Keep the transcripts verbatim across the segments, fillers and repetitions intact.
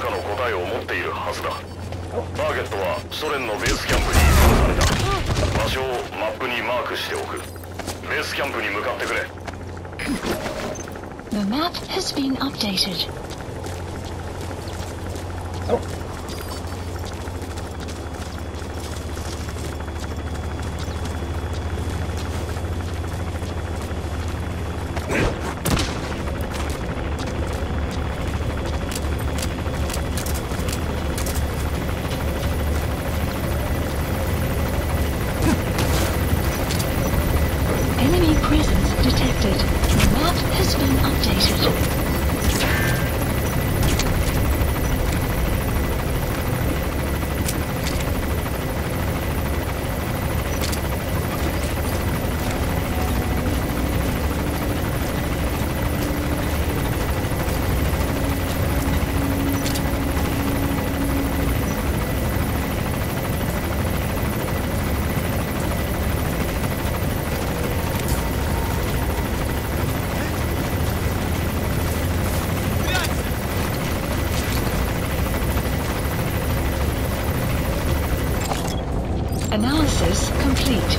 かの答えを持っているはずだ。ターゲットはソ連のベースキャンプに移送された。場所をマップにマークしておく。ベースキャンプに向かってくれ。 The map has been updated. Enemy presence detected. The map has been updated. Analysis complete.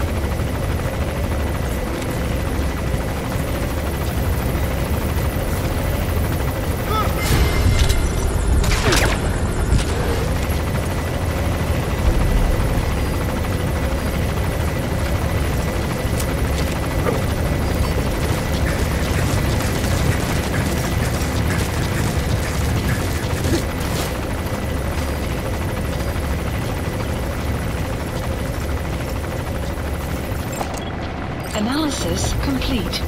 Analysis complete.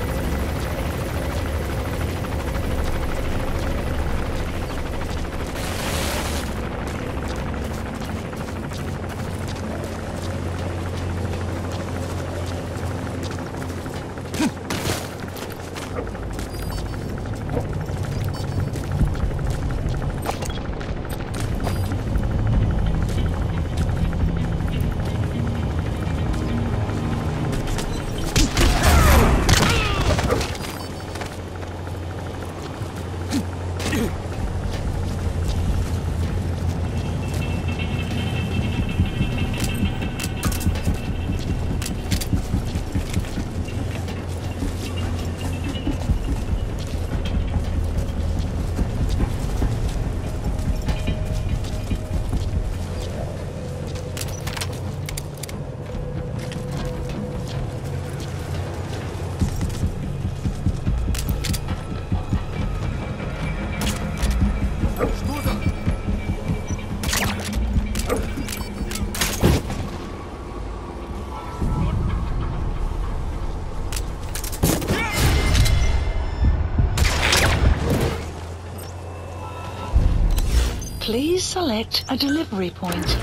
Please select a delivery point.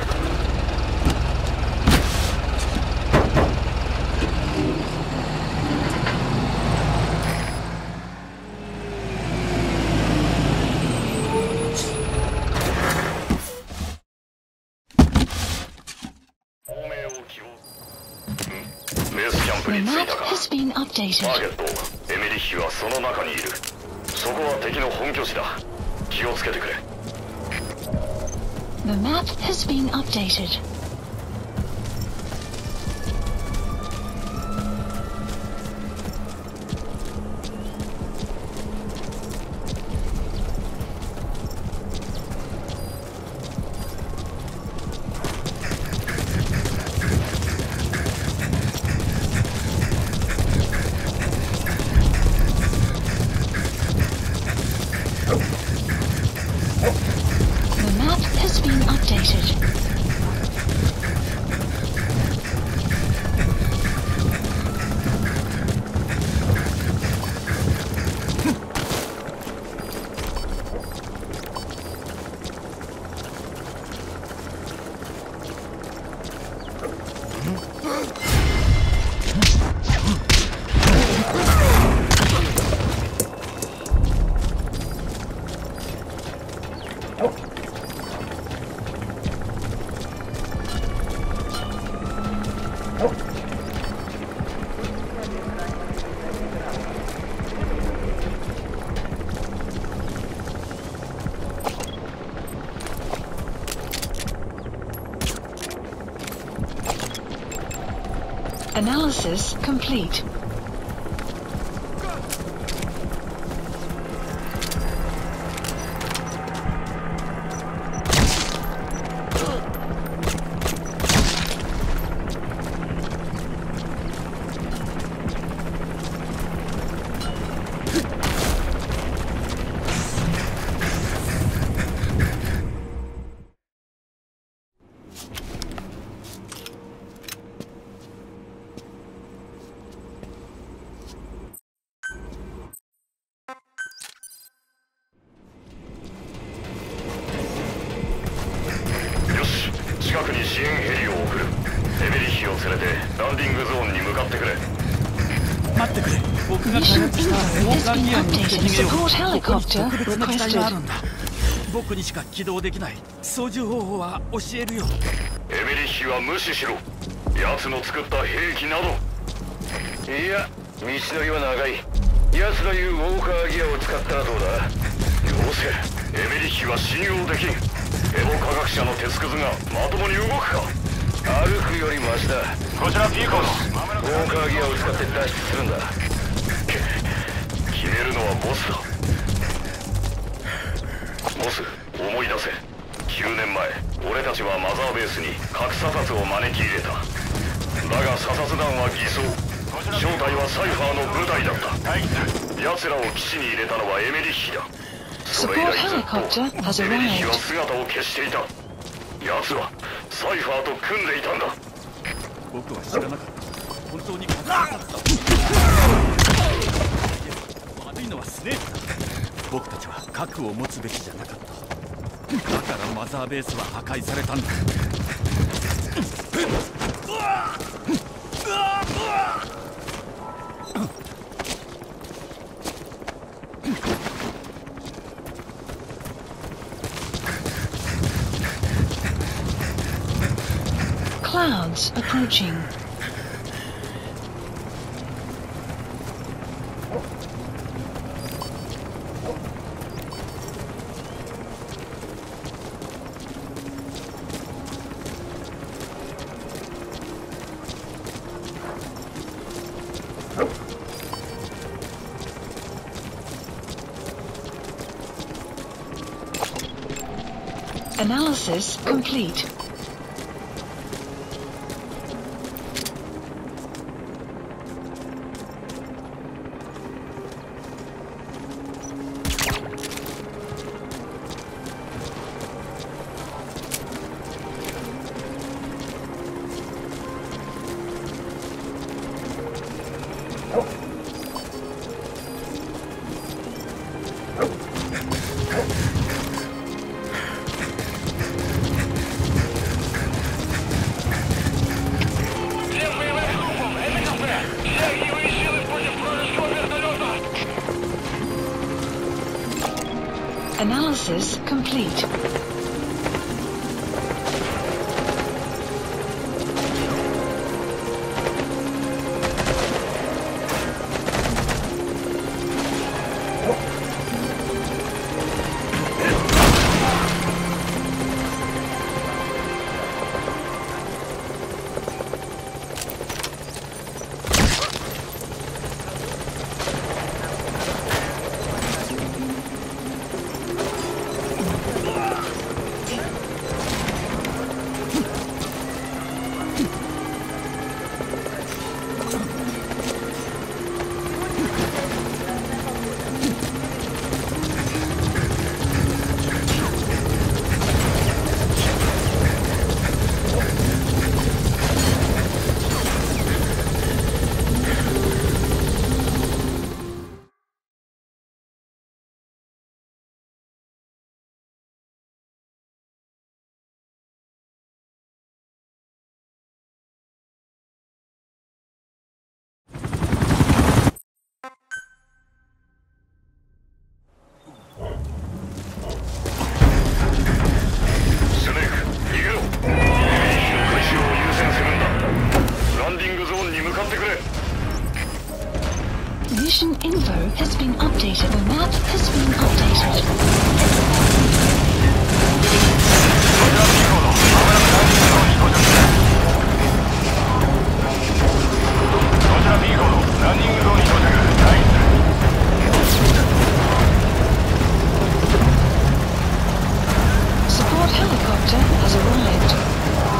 The map has been updated. ターゲット、エメリッヒはその中にいる。そこは敵の本拠地だ。気をつけてくれ。 The map has been updated. The map has been updated. Analysis complete. 近くに支援ヘリを送る。エベリヒを連れてランディングゾーンに向かってくれ。 待ってくれ。僕が開 Mission 発した info ウォ has ーカー been ギアに乗って updated. 逃げよ Support う。ここに helicopter 特別な機体がある requested. んだ。僕にしか起動できない操縦方法は教えるよ。 エベリヒは無視しろ。奴の作った兵器など。いや、道のりは長い。奴の言うウォーカーギアを使ったらどうだ。どうせエベリヒは信用できん。エボ科学者の鉄くずがまともに動くか。歩くよりマシだ。こちらピーコン。ウォーカーギアを使って脱出するんだ。決めるのはボスだ。ボス、思い出せ。きゅうねんまえ、俺たちはマザーベースに核査察を招き入れた。だが査察団は偽装。正体はサイファーの部隊だった。奴らを基地に入れたのはエメリッヒだ。それ以 Support 来ずっ helicopter と has エメリッヒは arrived. 姿を消していた。奴はサイファーと組んでいたんだ。 僕は知らなかった。本当に核殺だ。悪いのはスネークだ。僕たちは核を持つべきじゃなかった。だからマザーベースは破壊されたんだ。 Clouds approaching. Analysis complete. Analysis complete. Mission info has been updated. The map has been updated. helicopter has arrived.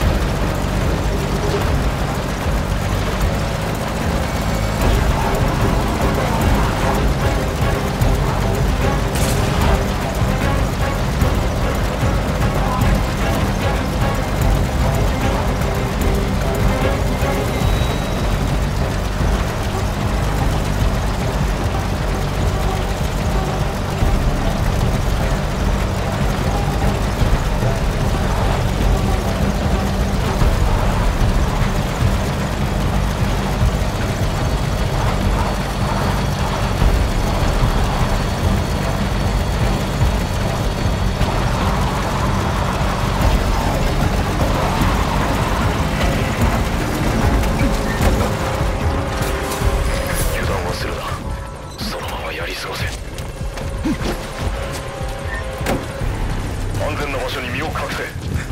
安全な場所に身を隠せ。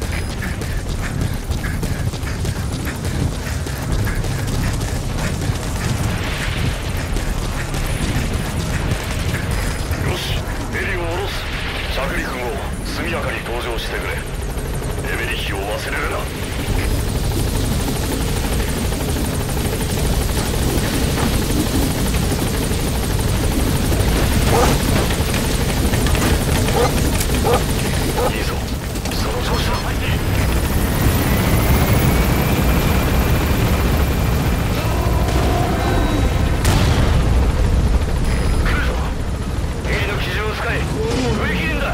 よし、ヘリを下ろす。着陸後速やかに登場してくれ。エベリヒを忘れるな。いいぞ、その調子だ。来るぞ。ヘリの機銃を使え。振り切るんだ。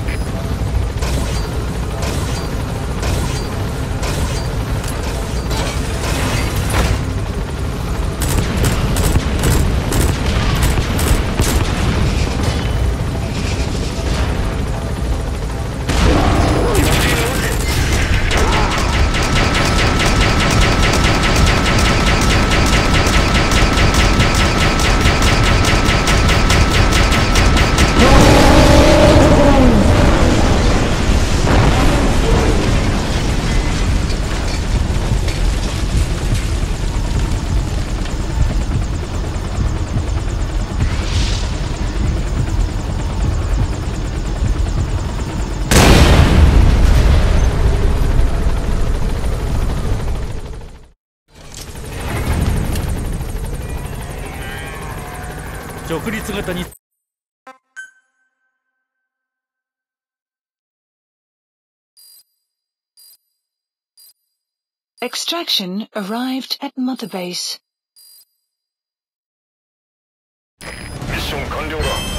直立型に。 Extraction arrived at Mother Base. ミッション完了だ。